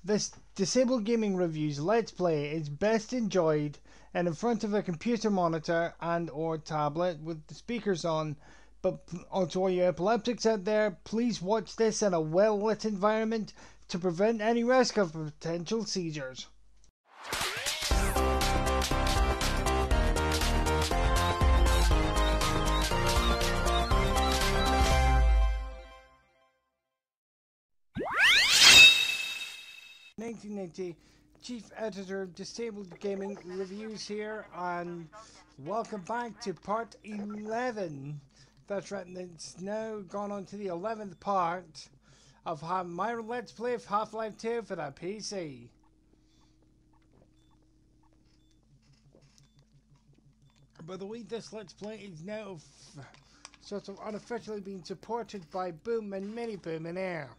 This Disabled Gaming Reviews Let's Play is best enjoyed and in front of a computer monitor and or tablet with the speakers on. But to all you epileptics out there, please watch this in a well-lit environment to prevent any risk of potential seizures. (1990) Chief Editor of Disabled Gaming Reviews here, and welcome back to part 11. That's right, it's now gone on to the 11th part of my Let's Play of Half-Life 2 for the PC. By the way, this Let's Play is now sort of unofficially being supported by Boom and Mini Boom in Air.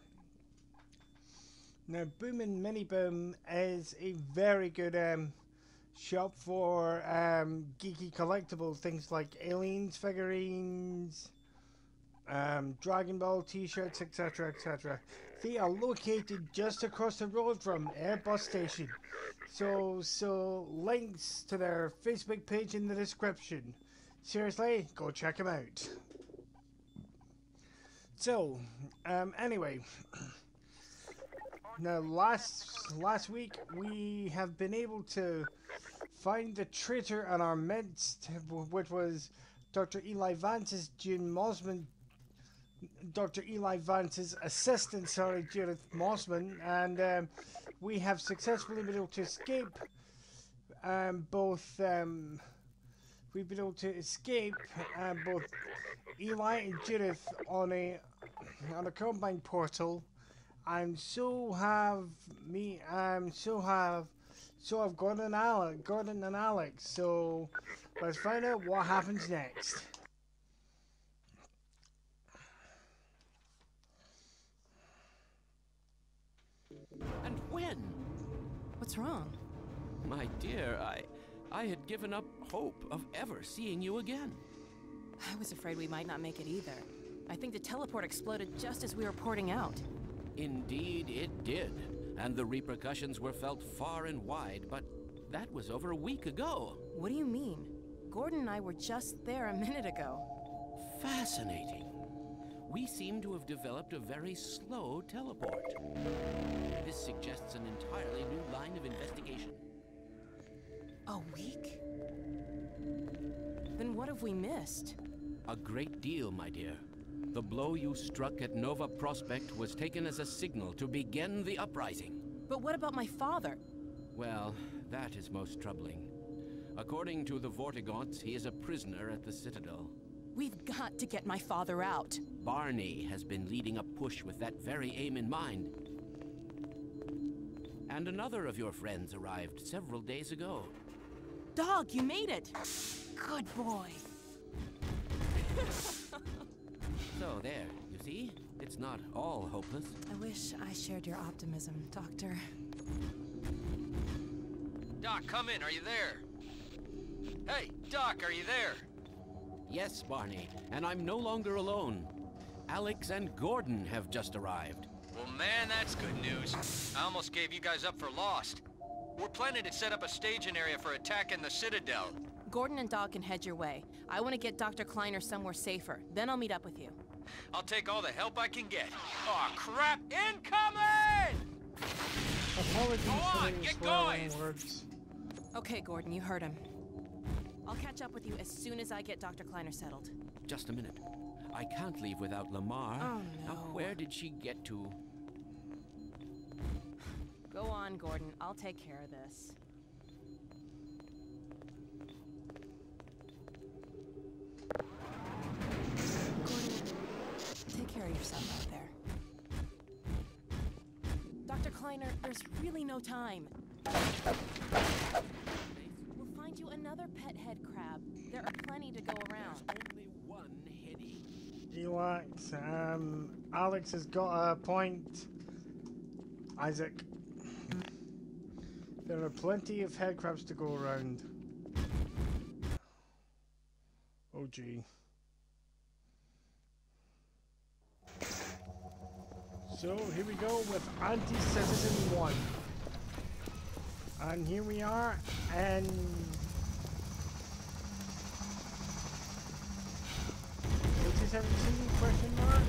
Now, Boom and Mini Boom is a very good shop for geeky collectibles, things like aliens, figurines, Dragon Ball t-shirts, etc, etc. They are located just across the road from Airbus Station. So links to their Facebook page in the description. Seriously, go check them out. So, anyway. Now, last week we have been able to find the traitor in our midst, which was Dr. Eli Vance's assistant, Judith Mossman, and we have successfully been able to escape. Both Eli and Judith on a combined portal. And so have Gordon and Alex. So let's find out what happens next. And when? What's wrong? My dear, I had given up hope of ever seeing you again. I was afraid we might not make it either. I think the teleport exploded just as we were porting out. Indeed it did, and the repercussions were felt far and wide, but that was over a week ago. What do you mean? Gordon and I were just there a minute ago. Fascinating. We seem to have developed a very slow teleport. This suggests an entirely new line of investigation. A week? Then what have we missed? A great deal, my dear. The blow you struck at Nova Prospect was taken as a signal to begin the uprising. But what about my father? Well, that is most troubling. According to the Vortigaunts, he is a prisoner at the Citadel. We've got to get my father out. Barney has been leading a push with that very aim in mind. And another of your friends arrived several days ago. Dog, you made it! Good boy. So there, you see? It's not all hopeless. I wish I shared your optimism, Doctor. Doc, come in. Are you there? Hey, Doc, are you there? Yes, Barney, and I'm no longer alone. Alex and Gordon have just arrived. Well, man, that's good news. I almost gave you guys up for lost. We're planning to set up a staging area for attacking the Citadel. Gordon and Doc can head your way. I want to get Dr. Kleiner somewhere safer. Then I'll meet up with you. I'll take all the help I can get. Aw, crap! Incoming! Apologies Go for on, the get swearing going! words. Okay, Gordon, you heard him. I'll catch up with you as soon as I get Dr. Kleiner settled. Just a minute. I can't leave without Lamar. Oh, no. Now, where did she get to? Go on, Gordon. I'll take care of this. Gordon, take care of yourself out there. Dr. Kleiner, there's really no time. We'll find you another pet head crab. There are plenty to go around. Only one heady. Relax. Alex has got a point. Isaac. There are plenty of head crabs to go around. Oh gee. So here we go with Anti-Citizen 1. And here we are, and is this everything? Question mark?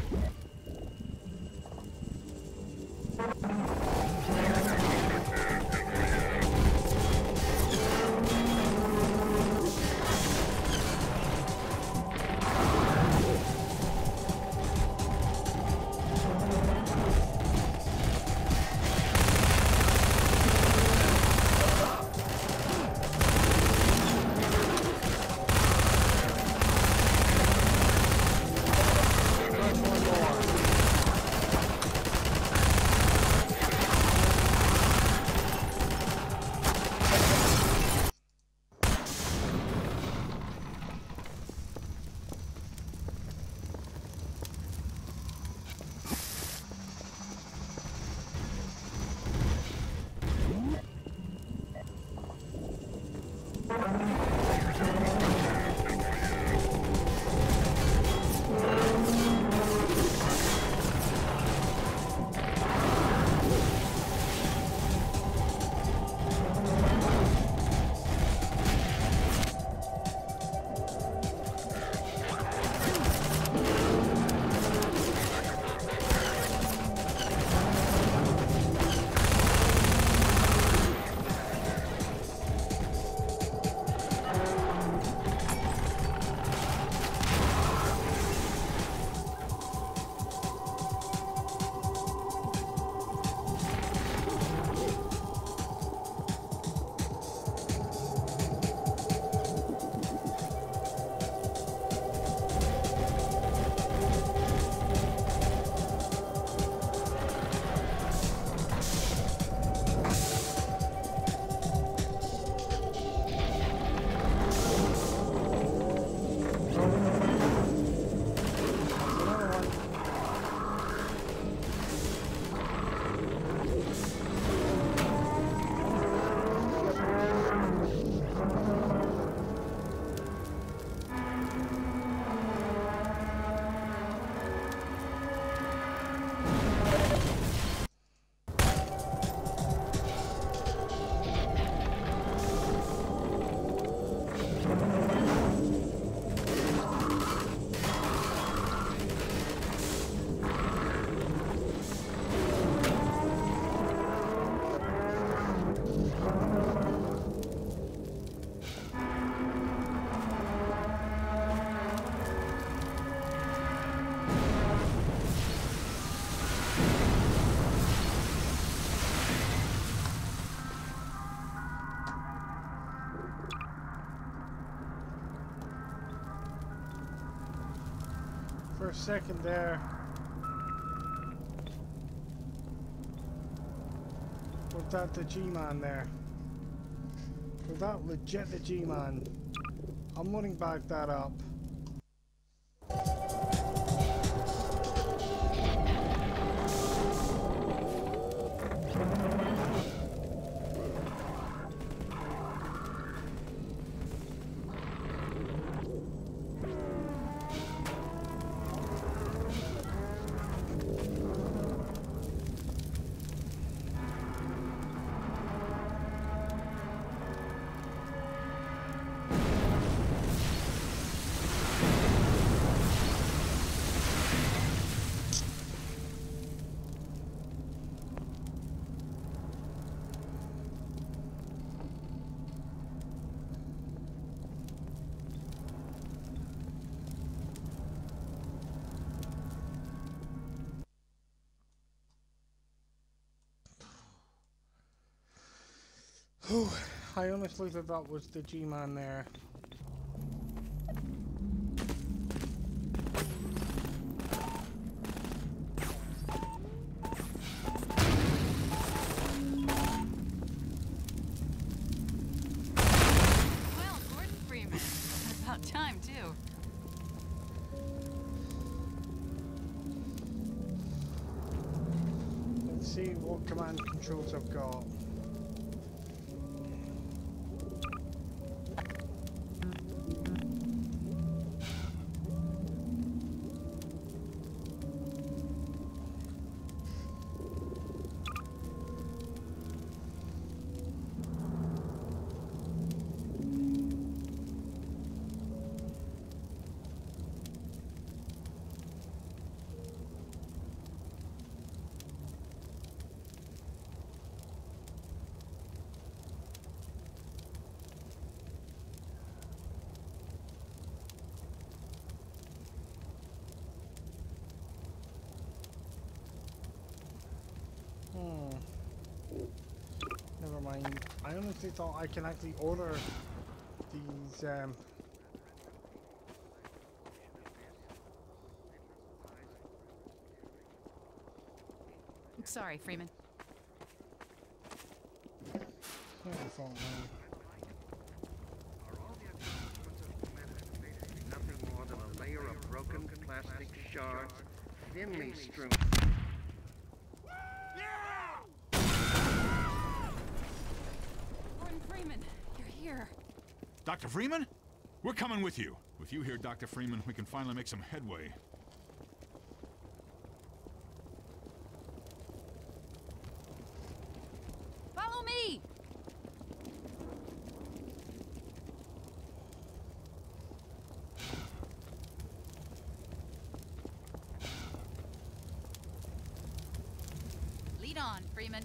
For a second there, was that the G-Man there? Was that legit the G-Man? I'm wanting back that up. I honestly thought that was the G-Man there. Well, Gordon Freeman. About time, too. Let's see what command controls I've got. I honestly thought I can actually order these. Sorry, Freeman. Not your fault, man. Are all the accomplishments of humanity basically nothing more than a layer of broken plastic shards, thinly strewn? Gordon Freeman, you're here. Dr. Freeman? We're coming with you. With you here, Dr. Freeman, we can finally make some headway. Follow me! Lead on, Freeman.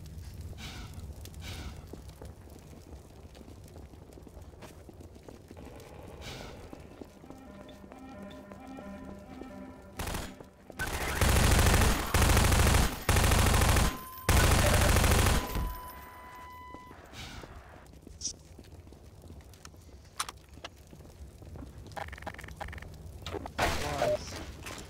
Wise.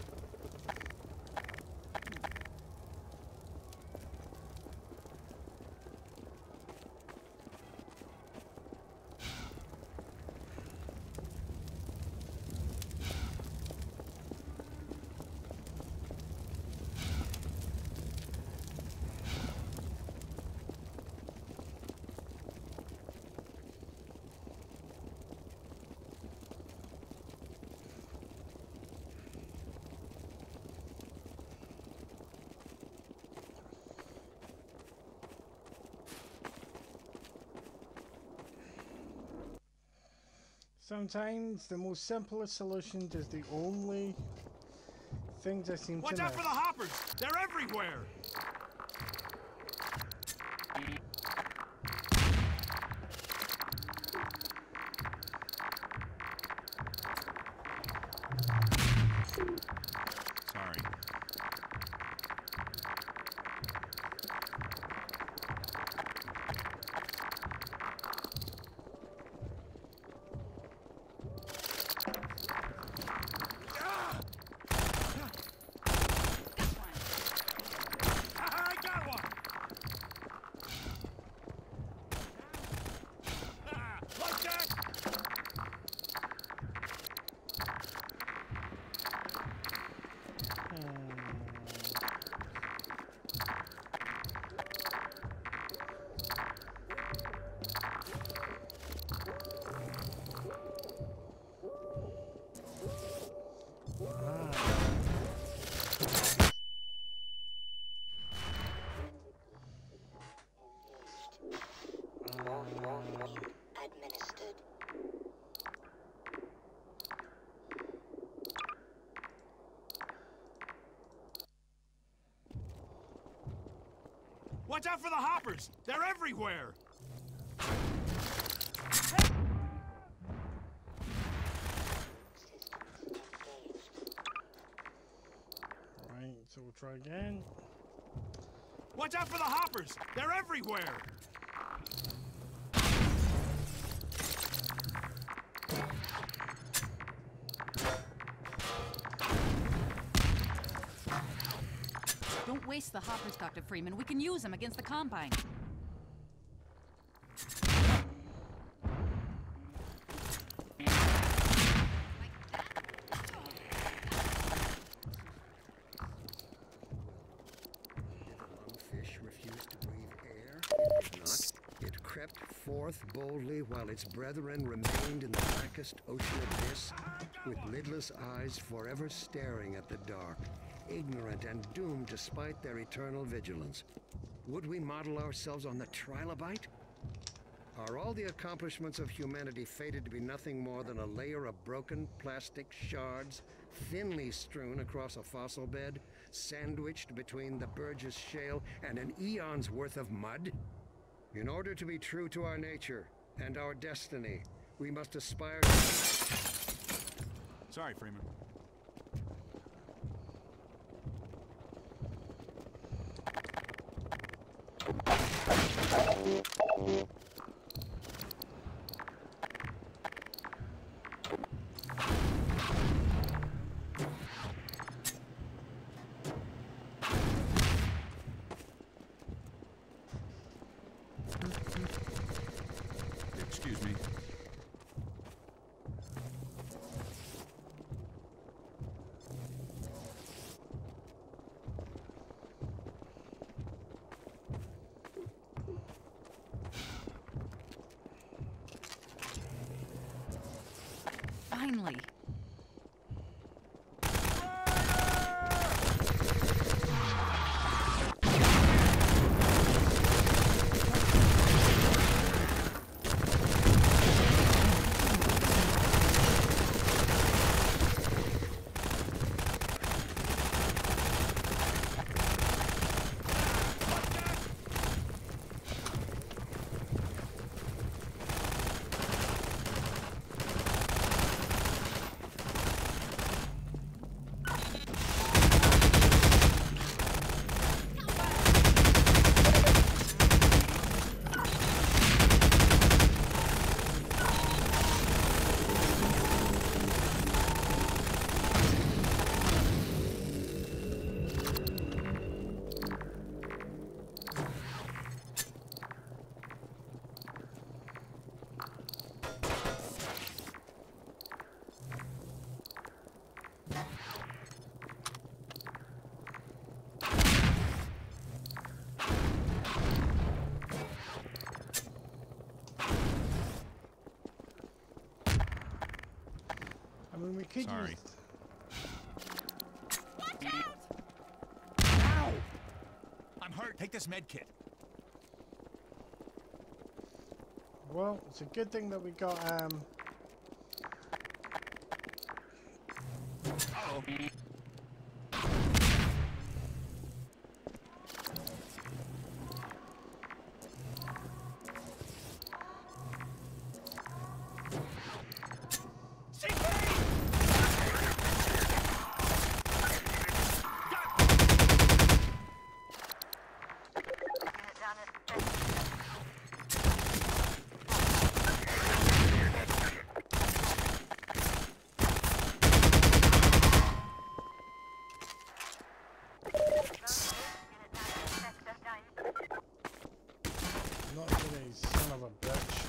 Sometimes the most simplest solutions is the only things I seem Watch to out miss. for the hoppers! They're everywhere! Sorry. I got one! Like that! Administered. Watch out for the hoppers! They're everywhere! Alright, so we'll try again. Watch out for the hoppers! They're everywhere! Don't waste the hoppers, Dr. Freeman. We can use them against the Combine. Fish refused to breathe air. It did not. It crept forth boldly while its brethren remained in the blackest ocean abyss, with lidless eyes forever staring at the dark, ignorant and doomed despite their eternal vigilance. Would we model ourselves on the trilobite? Are all the accomplishments of humanity fated to be nothing more than a layer of broken plastic shards, thinly strewn across a fossil bed, sandwiched between the Burgess Shale and an eon's worth of mud? In order to be true to our nature and our destiny, we must aspire to... Sorry, Freeman. Excuse me. Finally. I mean, we could Sorry. use... Ow! I'm hurt. Take this med kit. Well, it's a good thing that we got, Uh-oh. not today, son of a bitch.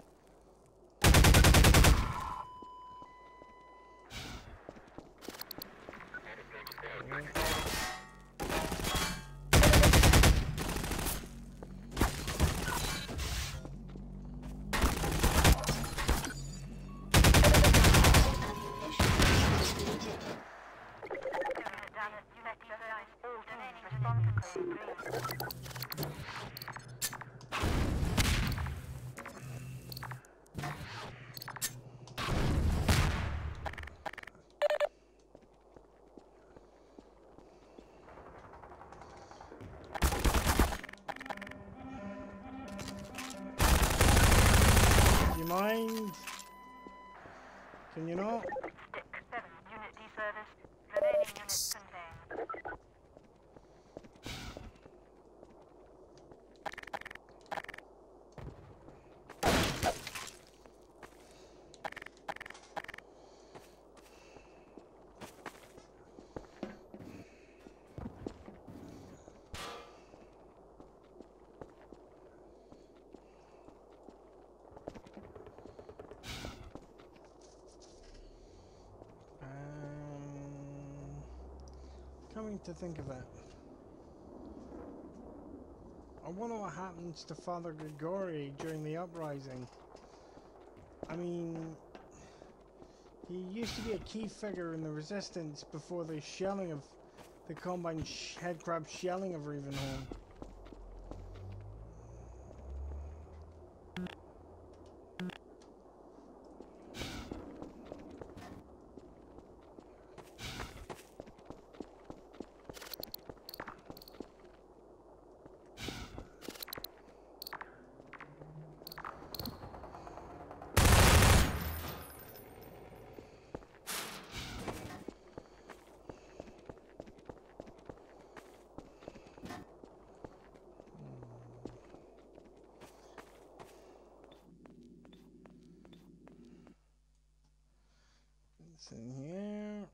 You mind? Can you not? Stick 7, unit deserviced. Remaining units contained. Coming to think of it, I wonder what happens to Father Grigori during the uprising. I mean, he used to be a key figure in the resistance before the shelling of the Combine headcrab shelling of Ravenholm. in here.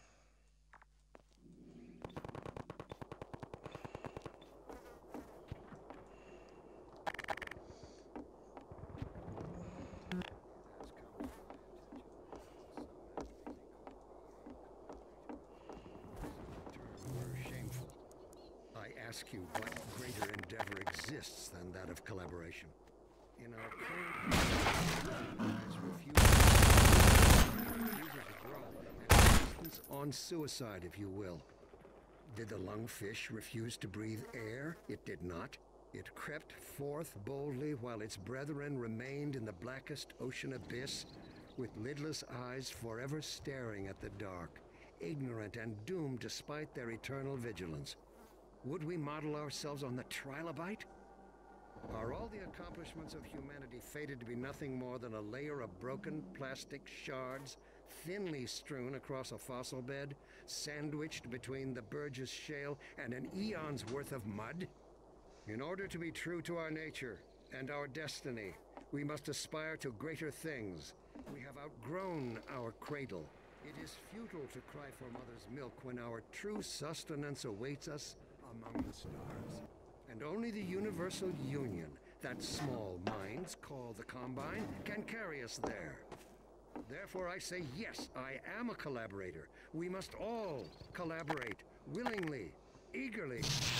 Shameful. I ask you, what greater endeavor exists than that of collaboration? In our current has refused to grow, an existence on suicide, if you will. Did the lungfish refuse to breathe air? It did not. It crept forth boldly while its brethren remained in the blackest ocean abyss, with lidless eyes forever staring at the dark, ignorant and doomed despite their eternal vigilance. Would we model ourselves on the trilobite? Are all the accomplishments of humanity fated to be nothing more than a layer of broken plastic shards, thinly strewn across a fossil bed, sandwiched between the Burgess Shale and an eon's worth of mud? In order to be true to our nature and our destiny, we must aspire to greater things. We have outgrown our cradle. It is futile to cry for mother's milk when our true sustenance awaits us among the stars. And only the universal union that small minds call the Combine can carry us there. Therefore I say yes, I am a collaborator. We must all collaborate, willingly, eagerly.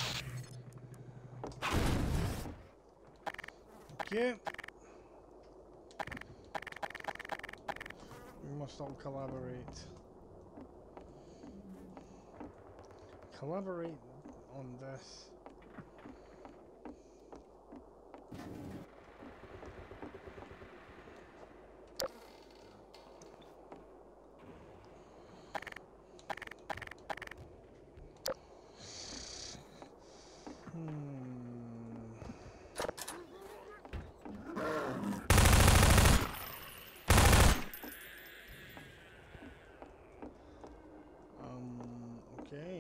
Okay. We must all collaborate. Collaborate on this. Okay.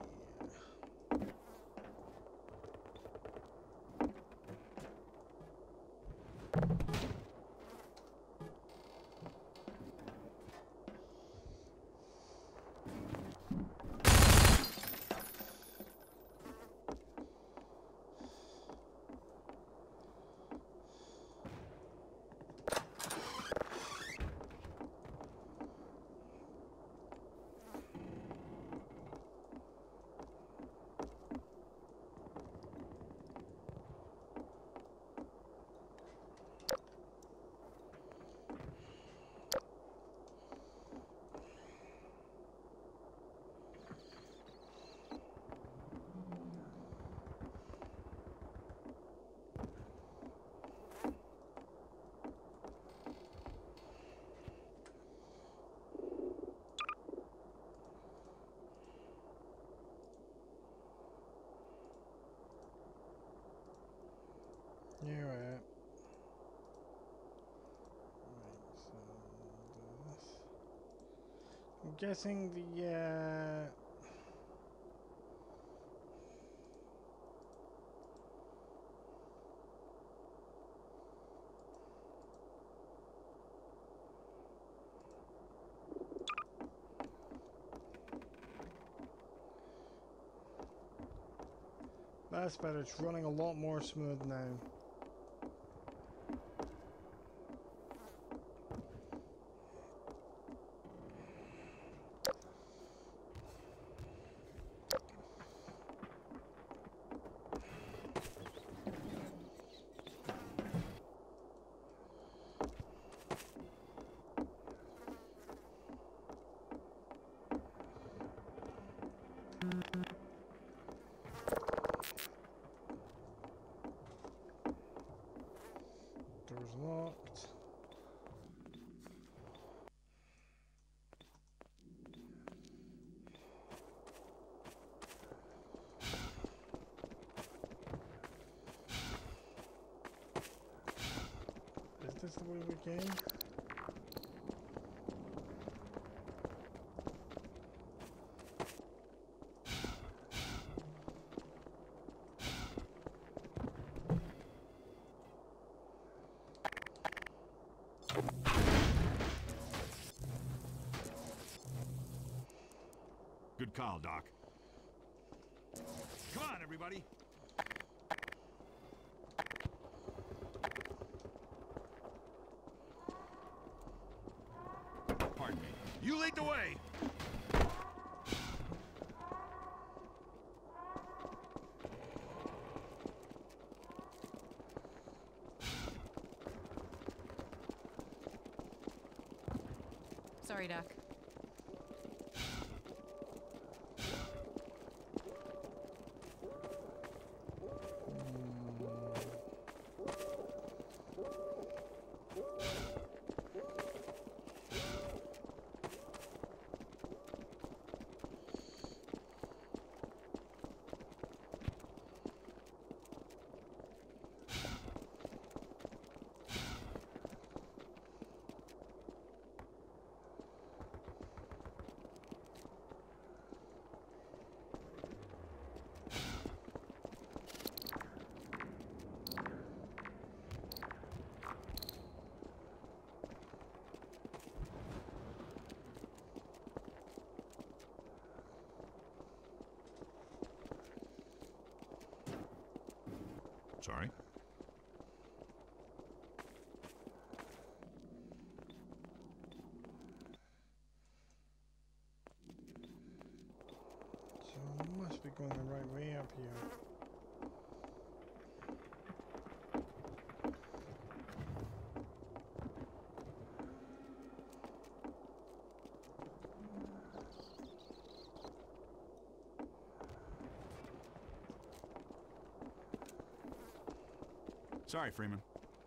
You're right. Right, so we'll do this. I'm guessing the that's better. It's running a lot more smooth now. Door's locked. Is this the way we came? call, Doc. Come on, everybody. Pardon me. You lead the way! Sorry, Doc. Sorry. So I must be going the right way up here. Sorry, Freeman.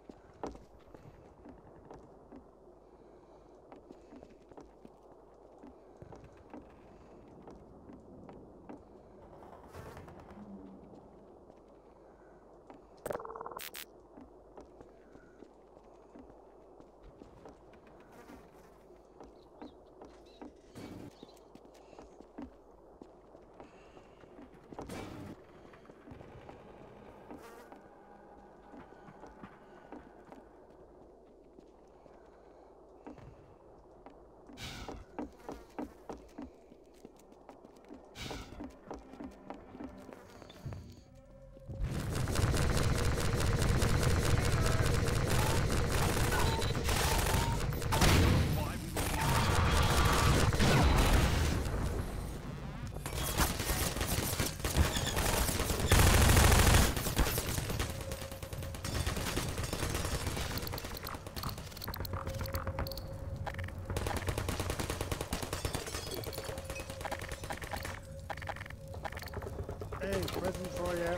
Hey, present for you.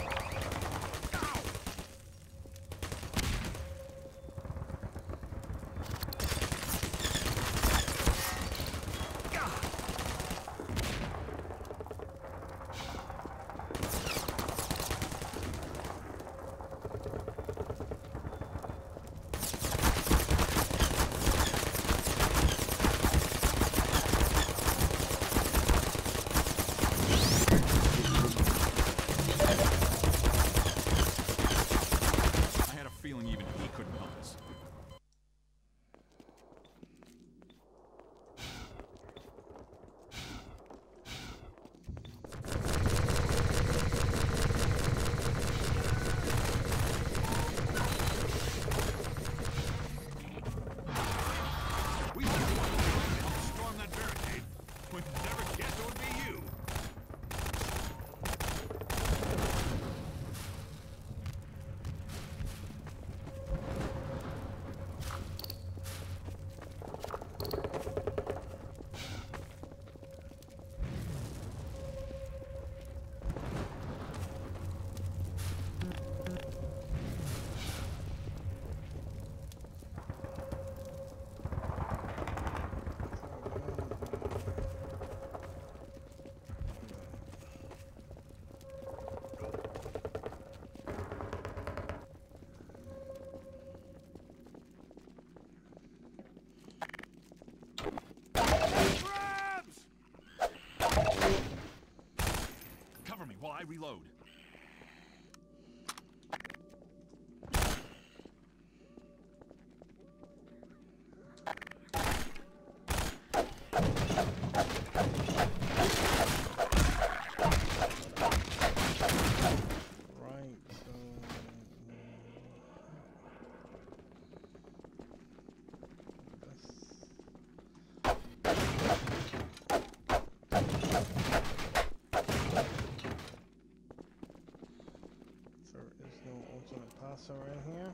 in here.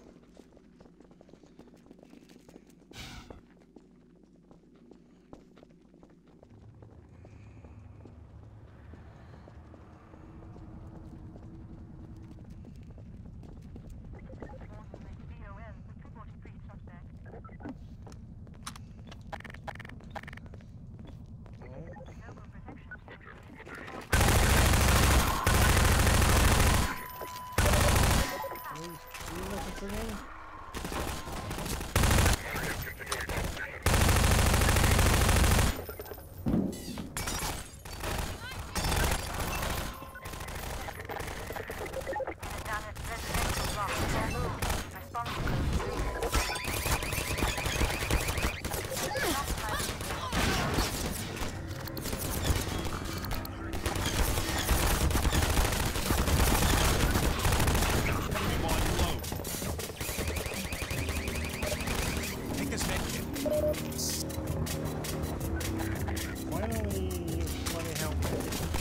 For me? Finally, somebody help me.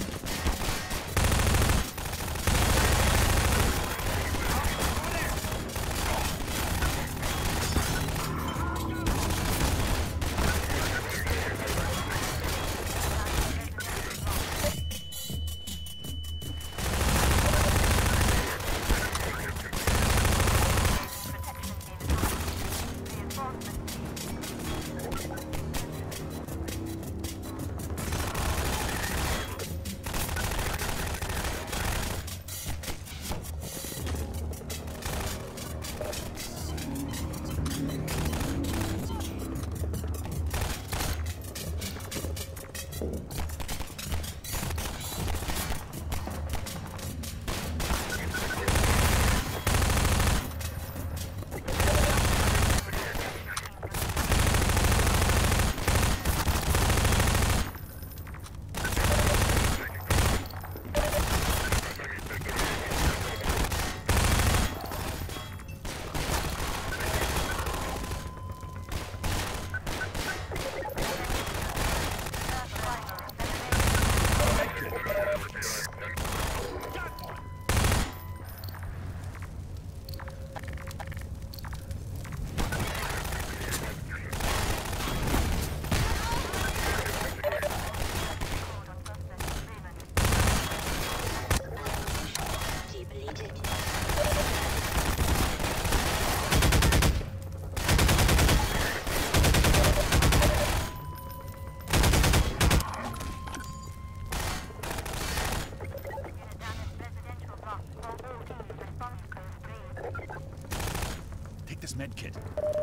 Take this med kit.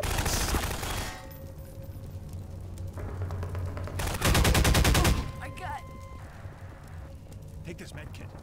My gut! Take this med kit.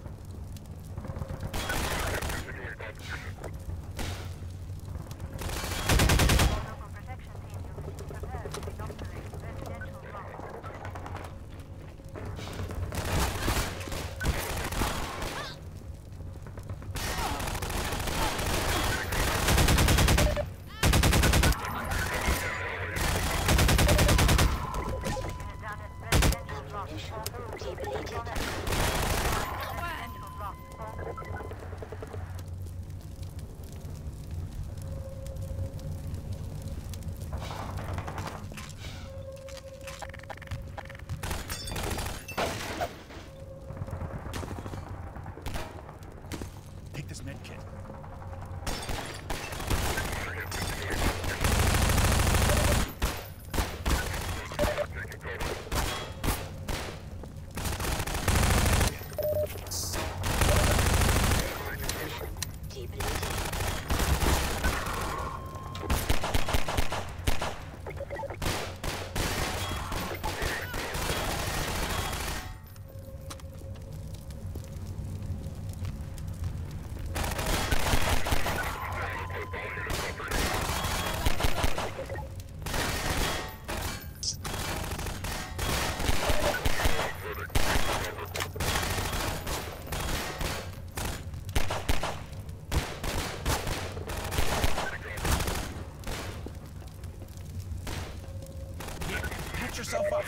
Take this med kit. Patch yourself up.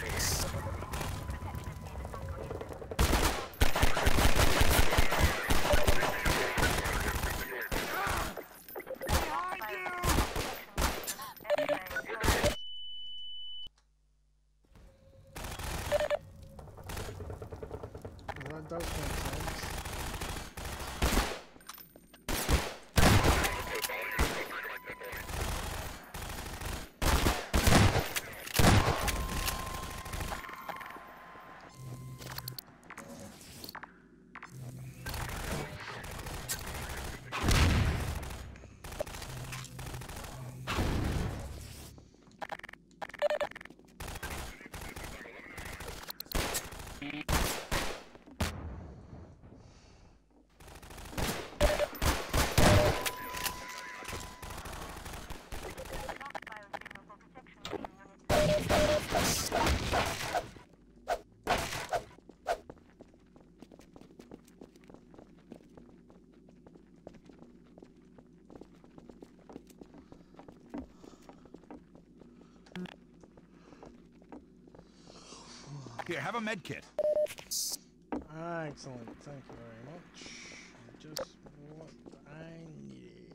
Here, have a med kit. Excellent, thank you very much. Just what I needed.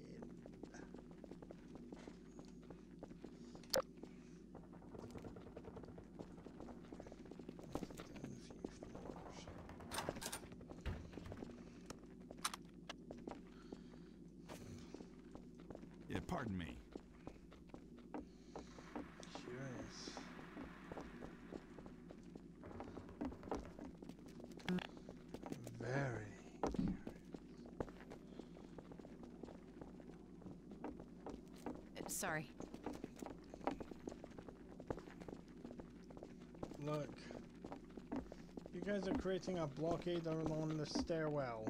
Yeah, pardon me. Curious. Very curious. Sorry. Look. You guys are creating a blockade along the stairwell.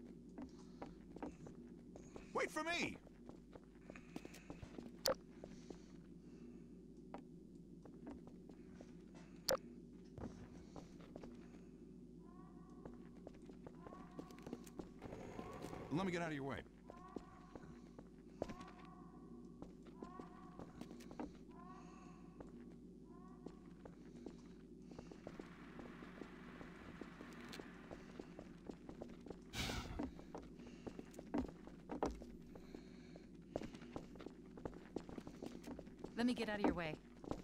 Wait for me! Let me get out of your way. Let me get out of your way.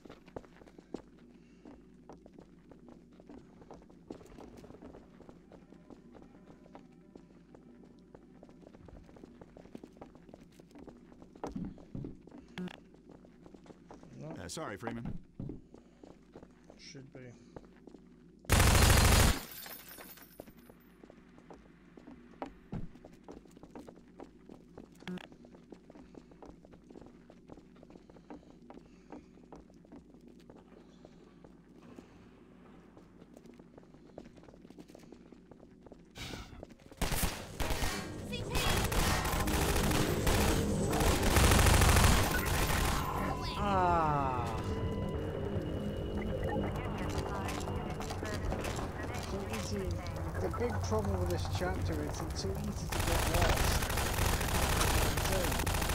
No, Sorry, Freeman. should be. Ah. So easy. The big problem with this chapter is it's so easy to get lost. It's insane.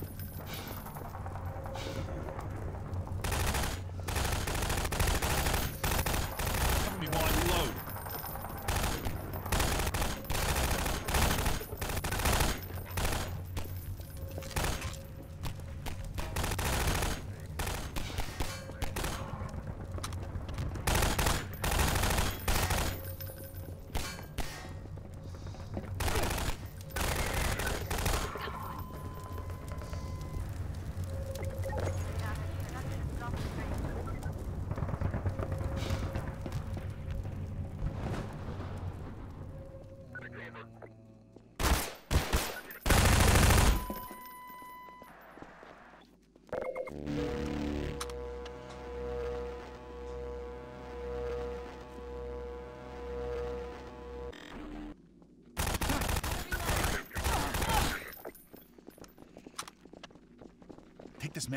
Cover me while I reload. Take this med.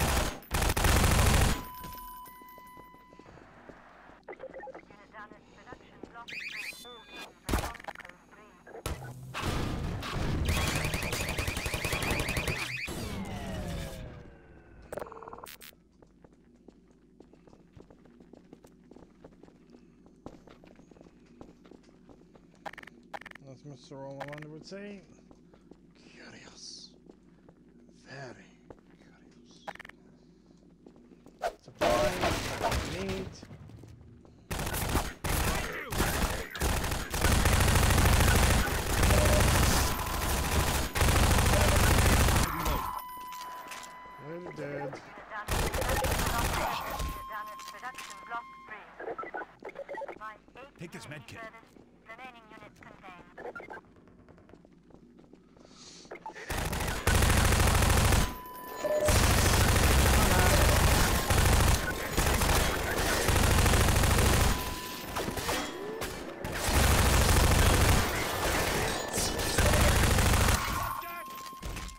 Unit down at production block 3. All teams respond to code 3. As Mr. Ollander would say, curious. Very curious. Supplies, need. We're dead. Down at production block 3. By 8 Take this unit med kit. service, remaining units contained.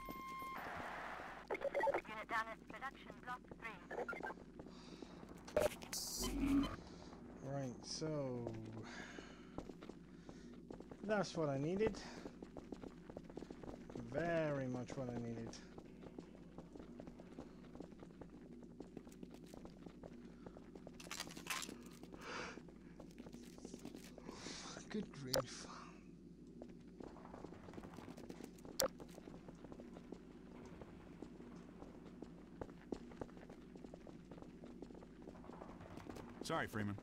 Unit down at production block 3. Right, so that's what I needed. Very much what I needed. Good grief. Sorry, Freeman.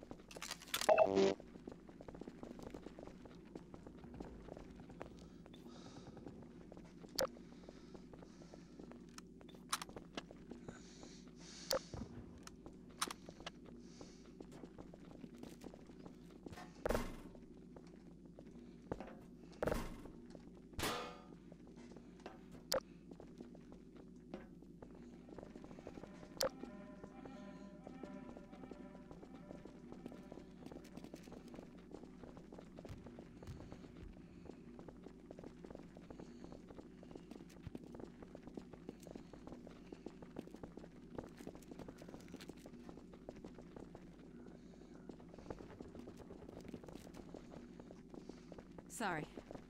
Sorry.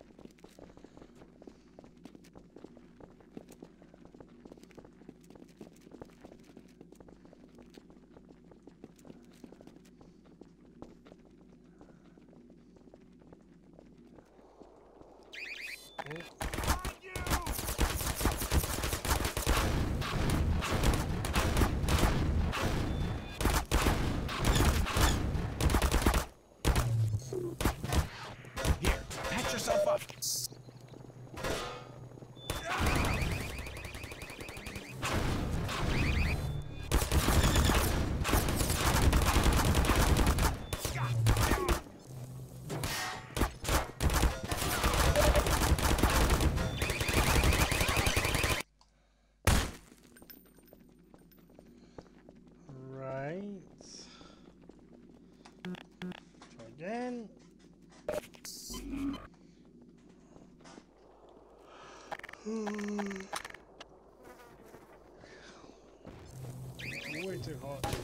Here, patch yourself up. Right. Try again. Way too hot.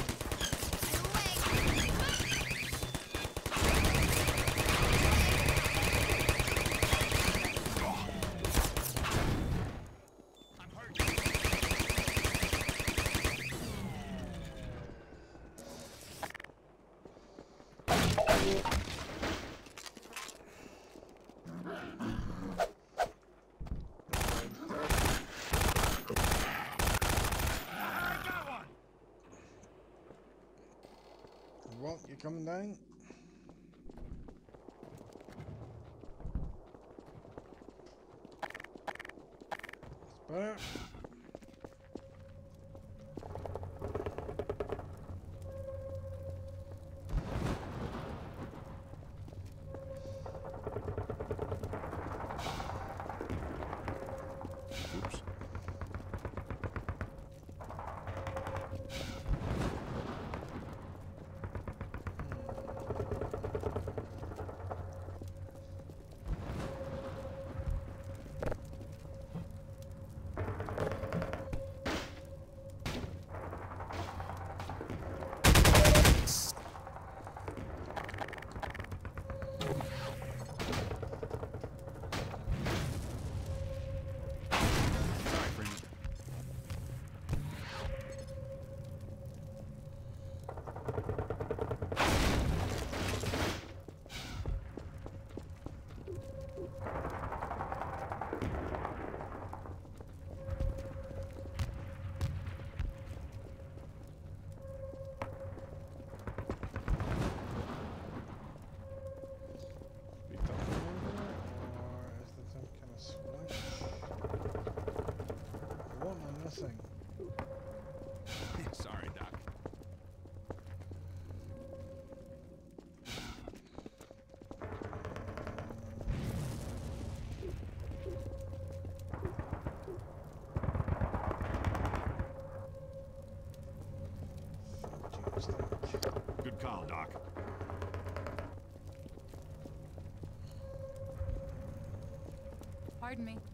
Well, you're coming down. That's better. Oops. Sorry, Freeman. Be talking over, or is there some kind of switch? What am I missing? Sorry, Doc. James, like, Good call, Doc. Pardon me.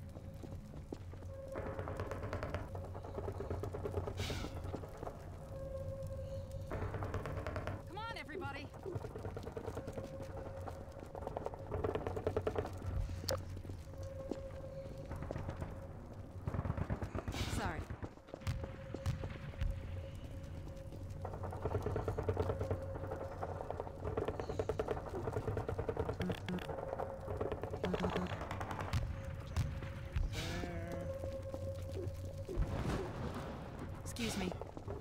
Come on, everybody. Excuse me.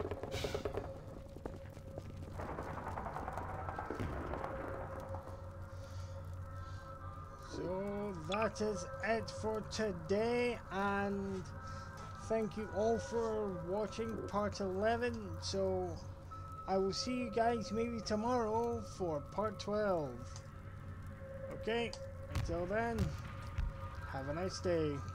So that is it for today, and thank you all for watching part 11. So I will see you guys maybe tomorrow for part 12. Okay, until then, have a nice day.